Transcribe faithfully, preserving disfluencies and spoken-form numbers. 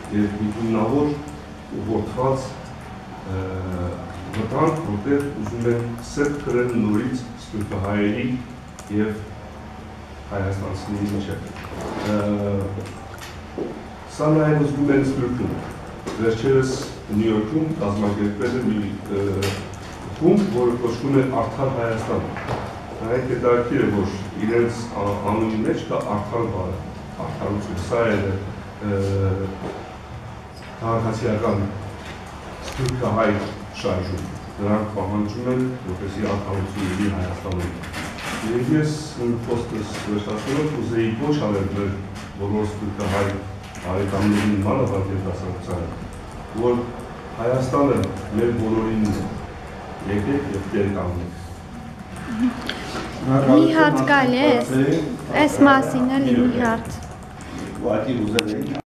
եւ միգունավոր ուղղորդված վտանգ, որտեղ ուզում են սերտ կրել նորից սփյուռքահայերի եւ հայաստանցիների միջեւ։ Սա նաեւ զգում են Սփյուռքում։ Վերջերս Նյու Յորքում կազմակերպվել է մի խումբ, որը կոչվում է Արդար Հայաստան։ Այդ հետաքրքիր է, որ իրենց անունի մեջ կա արդար բառը, արդարություն, սա է քաղաքացիական սփյուռքահայ շարժում։ Նրանք պահանջում են, որպեսզի արդարություն լինի Հայաստանում։ Եվ ես խոսքս վերջացնելով կուզեի ոչ անել մեր բոլոր սփյուռքահայ բարեկամներին մանավանդ երիտասարդությանը, որ Հայաստանը մեր բոլորինն է, եկեք և տեր կանգնեք։ Մի հարց կա, էս մասին էլի մի հարց։